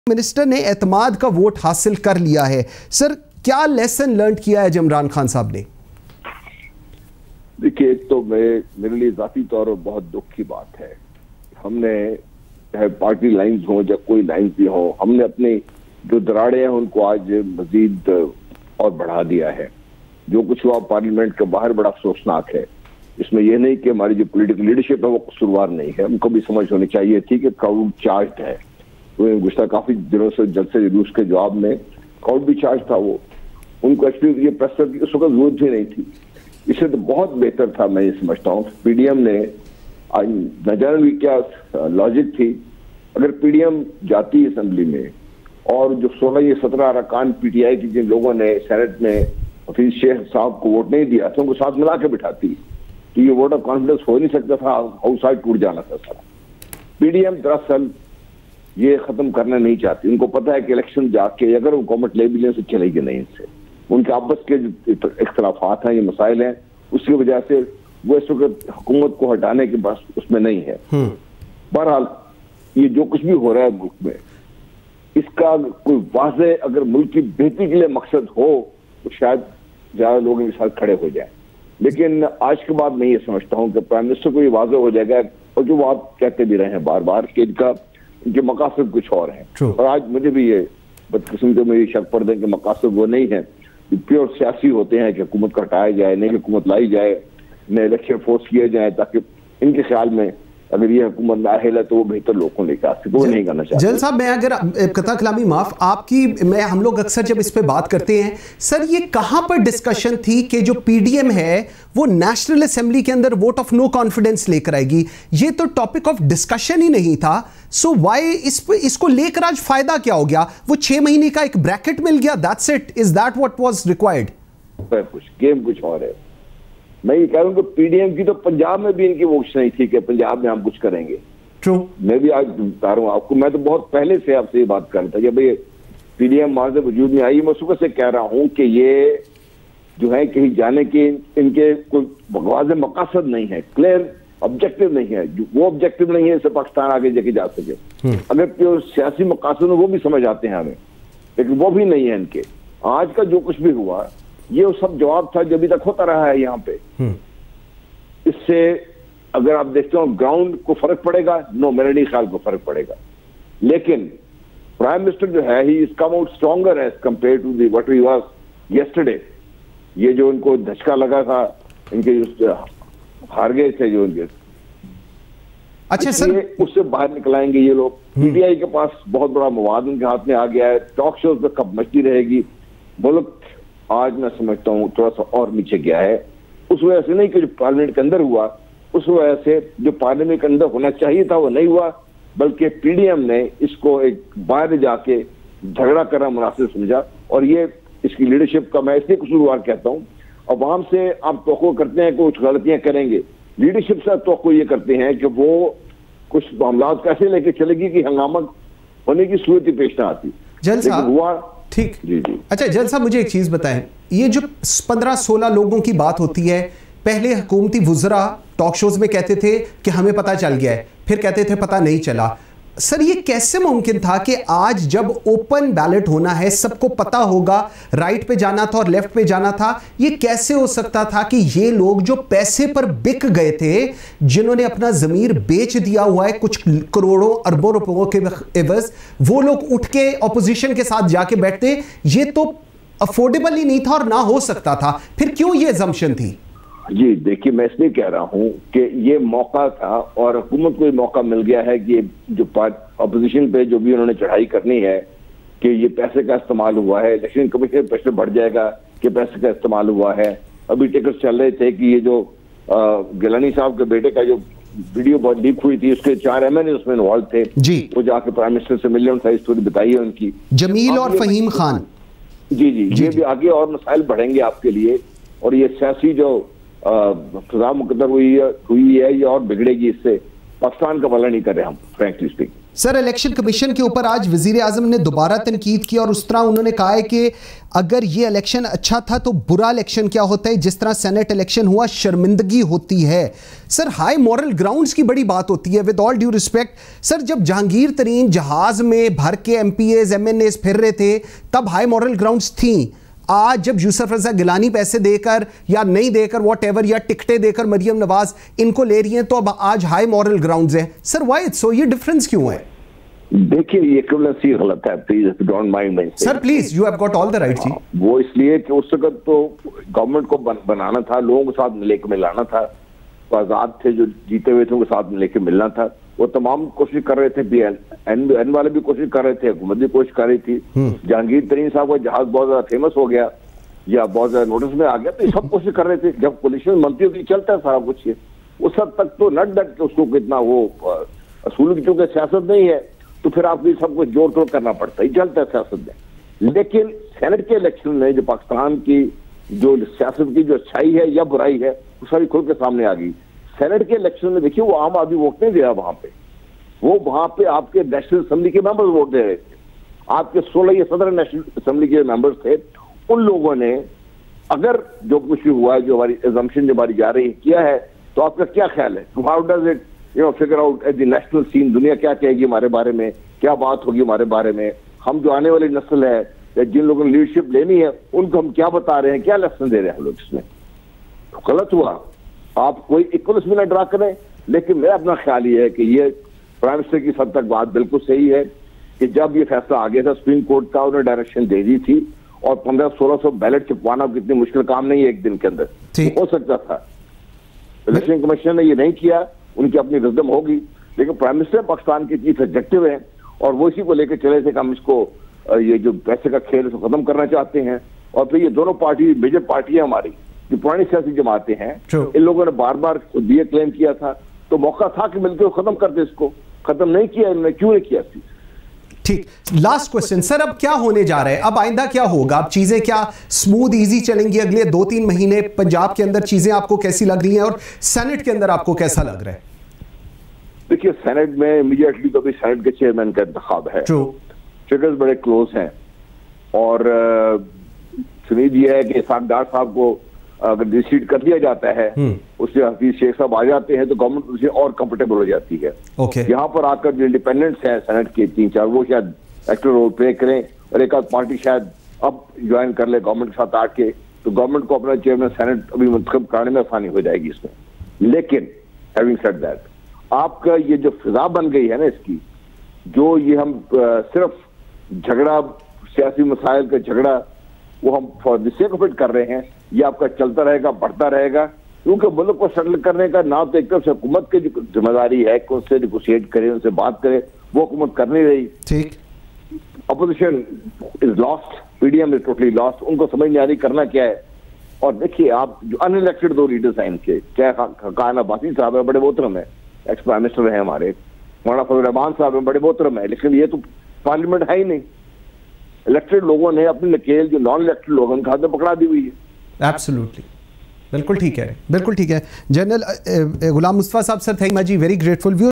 Minister ने एतमाद का वोट हासिल कर लिया है। सर, क्या लेसन लर्न किया है इमरान खान साहब ने? देखिए, तो मेरे लिए जाती तौर पर बहुत दुख की बात है। हमने चाहे पार्टी लाइन्स हो या कोई लाइन्स भी हो, हमने अपने जो दराड़े हैं उनको आज मजीद और बढ़ा दिया है। जो कुछ हुआ पार्लियामेंट के बाहर बड़ा अफसोसनाक है। इसमें यह नहीं कि हमारी जो पॉलिटिकल लीडरशिप है वो कसूरवार नहीं है, उनको भी समझ होनी चाहिए थी कि क्राउड चार्ज है। तो गुज़श्ता काफी दिनों से जलसे रूस के जवाब में क्राउड भी चार्ज था। वो उनको एक्चुअली ये प्रेस की उस वक्त जरूरत ही नहीं थी। इससे तो बहुत बेहतर था, मैं ये समझता हूँ। पीडीएम ने न जाने क्या लॉजिक थी, अगर पीडीएम जाती असेंबली में और जो 16 या 17 अरकान पीटीआई की जिन लोगों ने सेनेट में हफीज शेख साहब को वोट नहीं दिया था, उनको साथ मिला के बिठाती, तो ये वोट ऑफ कॉन्फिडेंस हो नहीं सकता था, हाउस साइड टूट जाना था सारा। पीडीएम दरअसल ये खत्म करना नहीं चाहती। उनको पता है कि इलेक्शन जाके अगर वो गवर्नमेंट ले भी लें तो चलेगी नहीं इनसे। उनके आपस के जो इख्तलाफात हैं, ये मसाइल हैं, उसकी वजह से वो इस वक्त हुकूमत को हटाने के बस उसमें नहीं है। बहरहाल ये जो कुछ भी हो रहा है मुल्क में, इसका कोई वाज़े अगर मुल्क की बेहतरी के लिए मकसद हो तो शायद ज्यादा लोग इनके साथ खड़े हो जाए। लेकिन आज के बाद मैं ये समझता हूँ कि प्राइम मिनिस्टर को ये वाज़े हो जाएगा, और जो आप कहते भी रहे हैं बार बार कि इनके मकासद कुछ और हैं। और आज मुझे भी ये बदकिस्मती में ये शक पड़ रहा है कि मकासद वो नहीं है, प्योर सियासी होते हैं कि हुकूमत को हटाया जाए, नई हुकूमत लाई जाए, नए इलेक्शन फोर्स किए जाए, ताकि इनके ख्याल में अगर ये हुकूमत नाअहल है तो वो बेहतर लोगों लेकर आ सके। वो नहीं करना चाहते। जल साहब, मैं अगर कथा कलामी माफ आपकी, हम लोग अक्सर जब इस पे बात करते हैं, सर ये कहां पर डिस्कशन थी कि जो पीडीएम है वो नेशनल असेंबली के अंदर वोट ऑफ नो कॉन्फिडेंस लेकर आएगी? ये तो टॉपिक ऑफ डिस्कशन ही नहीं था। सो वाई इसको लेकर आज फायदा क्या हो गया? वो 6 महीने का एक ब्रैकेट मिल गया, that's it. Is that what was required? कुछ गेम कुछ और है। मैं ये कह रहा हूँ कि पीडीएम की तो पंजाब में भी इनकी वोट नहीं थी कि पंजाब में हम कुछ करेंगे। ट्रू। मैं भी आज बता रहा हूँ आपको, मैं तो बहुत पहले से आपसे ये बात कर रहा था कि भाई पीडीएम मार्ज वजूद में आई। मैं सुबह से कह रहा हूँ कि ये जो है कहीं जाने के इनके कोई वाज़ेह मकासद नहीं है, क्लियर ऑब्जेक्टिव नहीं है। वो ऑब्जेक्टिव नहीं है इससे पाकिस्तान आगे जाके जा सके। अगर जो सियासी मकासद वो भी समझ आते हैं हमें, लेकिन वो भी नहीं है इनके। आज का जो कुछ भी हुआ ये वो सब जवाब था जो अभी तक होता रहा है यहाँ पे। इससे अगर आप देखते हो ग्राउंड को फर्क पड़ेगा, नो, मेरे नहीं ख्याल को फर्क पड़ेगा। लेकिन प्राइम मिनिस्टर जो है he is come out stronger as compared to the what he was yesterday. ये जो उनको धचका लगा था, इनके हार गए थे जो इनके, अच्छा सर, उससे बाहर निकलाएंगे ये लोग। पीटीआई के पास बहुत बड़ा मवाद उनके हाथ में आ गया है। टॉक शोज पे कब मचती रहेगी। मुल्क आज मैं समझता हूँ थोड़ा सा और नीचे गया है। उस वजह से नहीं कि जो पार्लियामेंट के अंदर हुआ, उस वजह से जो पार्लियामेंट के अंदर होना चाहिए था वो नहीं हुआ, बल्कि पीडीएम ने इसको एक बाहर जाके झगड़ा करना मुनासिब समझा। और ये इसकी लीडरशिप का मैं इसलिए कसूरवार कहता हूँ। अवाम से आप तवक्को करते हैं कि कुछ गलतियां करेंगे, लीडरशिप से तवक्को ये करते हैं कि वो कुछ मामला कैसे लेके चलेगी कि हंगामा होने की सूरत ही पेश ना आती। जल साहब, हुआ ठीक। जी जी। अच्छा जल साहब, मुझे एक चीज बताएं, ये जो 15-16 लोगों की बात होती है, पहले हुकूमती वुज़रा टॉक शोज में कहते थे कि हमें पता चल गया है, फिर कहते थे पता नहीं चला। सर, ये कैसे मुमकिन था कि आज जब ओपन बैलेट होना है, सबको पता होगा राइट पे जाना था और लेफ्ट पे जाना था, ये कैसे हो सकता था कि ये लोग जो पैसे पर बिक गए थे, जिन्होंने अपना जमीर बेच दिया हुआ है कुछ करोड़ों अरबों रुपयों के एवज, वो लोग उठ के ऑपोजिशन के साथ जाके बैठते? ये तो अफोर्डेबल ही नहीं था और ना हो सकता था। फिर क्यों ये अजम्पशन थी? जी देखिए, मैं इसलिए कह रहा हूं कि ये मौका था और हुकूमत को ये मौका मिल गया है कि जो अपोजिशन पे जो भी उन्होंने चढ़ाई करनी है कि ये पैसे का इस्तेमाल हुआ है, इलेक्शन कमीशन पैसे बढ़ जाएगा कि पैसे का इस्तेमाल हुआ है। अभी टिकट चल रहे थे कि ये जो गिलानी साहब के बेटे का जो वीडियो बहुत लीक हुई थी, उसके 4 MNA उसमें इन्वॉल्व थे जी। वो जाके प्राइम मिनिस्टर से मिले, उनका स्टोरी बताई है उनकी, जमील और फहीम खान। जी जी, ये भी आगे और मसाइल बढ़ेंगे आपके लिए। और ये सियासी जो सजा मुकद्दर हुई है ये और बिगड़ेगी। इससे पाकिस्तान का भला नहीं कर रहे हम, frankly speaking. Sir, election commission के ऊपर आज वजीर आजम ने दोबारा तनकीद की और उस तरह उन्होंने कहा है कि अगर ये इलेक्शन अच्छा था तो बुरा इलेक्शन क्या होता है, जिस तरह सेनेट इलेक्शन हुआ शर्मिंदगी होती है। सर हाई मॉरल ग्राउंड्स की बड़ी बात होती है, with all due respect sir. जब जहांगीर तरीन जहाज में भर के एमपीएज एमएनएज फिर रहे थे तब हाई मॉरल ग्राउंड्स थी। आज जब यूसुफ रजा गिलानी पैसे देकर या नहीं देकर वॉटएवर या टिकटें देकर मरियम नवाज इनको ले रही हैं तो अब आज हाई मॉरल ग्राउंड्स हैं। सर व्हाई इट्स सो, ये डिफरेंस क्यों है? देखिए ये इक्विवेलेंसी गलत है, please if you don't mind me. Sir please, you have got all the right जी। वो इसलिए कि उस वक्त तो गवर्नमेंट को बनाना था, लोगों के साथ लेके मिलाना था, तो आजाद थे जो जीते हुए थे उनके साथ लेके मिलना था। वो तमाम कोशिश कर रहे थे, एन वाले भी कोशिश कर रहे थे, हुकूमत भी कोशिश कर रही थी। जहांगीर तरीन साहब का जहाज बहुत ज्यादा फेमस हो गया या बहुत ज्यादा नोटिस में आ गया तो सब कोशिश कर रहे थे। जब कोलिशन मंत्री होती चलता है सारा कुछ, ये उस हद तक तो नट डट के उसको कितना वो असूल की चूंकि सियासत नहीं है तो फिर आपको सब कुछ जोड़ तोड़ करना पड़ता है, चलता है सियासत में। लेकिन सेनेट के इलेक्शन में जो पाकिस्तान की जो सियासत की जो अच्छाई है या बुराई है वो सारी खुल के सामने आ गई। सेनेट के इलेक्शन में देखिए वो आम आदमी वोट नहीं दे रहा वहां पे, वो वहां पे आपके नेशनल असेंबली के मेंबर्स वोट दे रहे थे। आपके 16 या 17 नेशनल असेंबली के मेंबर्स थे, उन लोगों ने अगर जो कुछ भी हुआ है, जो हमारी एजम्पशन जो हमारी जा रही है किया है, तो आपका क्या ख्याल है? How does it figure out at the national scene? दुनिया क्या कहेगी हमारे बारे में, क्या बात होगी हमारे बारे में? हम जो आने वाली नस्ल है या जिन लोगों ने लीडरशिप लेनी है उनको हम क्या बता रहे हैं, क्या लेसन दे रहे हैं हम लोग इसमें? तो गलत हुआ। आप कोई इक्वल में ड्रा करें, लेकिन मेरा अपना ख्याल ये है कि ये प्राइम मिनिस्टर की सब तक बात बिल्कुल सही है कि जब ये फैसला आ गया था सुप्रीम कोर्ट का, उन्होंने डायरेक्शन दे दी थी और 1500-1600 बैलेट चिपवाना कितनी मुश्किल काम नहीं है एक दिन के अंदर, हो सकता था। इलेक्शन कमीशन ने ये नहीं किया, उनकी अपनी विजडम होगी, लेकिन प्राइम मिनिस्टर पाकिस्तान के चीफ एग्जेक्टिव है और वो इसी को लेकर चले थे कि हम इसको ये जो पैसे का खेल इसको खत्म करना चाहते हैं। और फिर ये दोनों पार्टी मेजर पार्टी है हमारी, जो पुरानी सियासी जमातें हैं, इन लोगों ने बार बार खुद ये क्लेम किया था, तो मौका था कि मिलकर खत्म कर दे, इसको खत्म नहीं किया इन्होंने, क्यों नहीं किया? ठीक, लास्ट क्वेश्चन सर, अब क्या होने जा रहा है? अब आइंदा क्या होगा? अब चीजें क्या स्मूथ इजी चलेंगी अगले 2-3 महीने? पंजाब के अंदर चीजें आपको कैसी लग रही हैं और सेनेट के अंदर आपको कैसा लग रहा है? देखिए सेनेट में इमीडिएटली तो अभी सेनेट के चेयरमैन का इंतखाब है, फिगर्स बड़े क्लोज हैं और उम्मीद यह है कि इसाक डार साहब को अगर डिसीड कर दिया जाता है, उससे हफीज शेख साहब आ जाते हैं तो गवर्नमेंट उससे और कंफर्टेबल हो जाती है। यहाँ पर आकर जो इंडिपेंडेंट्स हैं सेनेट के 3-4 वो शायद एक्टिव रोल प्ले करें और एक आध पार्टी शायद अब ज्वाइन कर ले गवर्नमेंट के साथ आके, तो गवर्नमेंट को अपना चेयरमैन सेनेट अभी मुंतखब कराने में आसानी हो जाएगी इसमें। लेकिन हैविंग सेड दैट, आपका ये जो फिजा बन गई है ना इसकी, जो ये हम सिर्फ झगड़ा, सियासी मसाइल का झगड़ा वो हम for the sake of it कर रहे हैं, ये आपका चलता रहेगा, बढ़ता रहेगा, क्योंकि मुल्क को सेटल करने का ना तो एक तरफ से हुकूमत की जो जिम्मेदारी है कि उससे निगोशिएट करे, उनसे बात करे, वो हुकूमत कर नहीं रही। ठीक, opposition is lost, PDM is totally lost, उनको समझ नहीं आ रही करना क्या है। और देखिए आप जो अनइलेक्टेड 2 लीडर्स हैं इनके, चाहे खान अब्बासी साहब है, बड़े मोहतरम है, एक्स प्राइम मिनिस्टर है हमारे, मौलाना फजल रहमान साहब है, बड़े मोहतरम है, लेकिन ये तो पार्लियामेंट है ही नहीं। इलेक्टेड लोगों ने अपनी नकेल जो नॉन इलेक्टेड लोगों के हाथ में पकड़ा दी हुई है। एब्सोल्युटली, बिल्कुल ठीक है, बिल्कुल ठीक है। General Ghulam Mustafa sahab, sir thank you जी, वेरी ग्रेटफुल।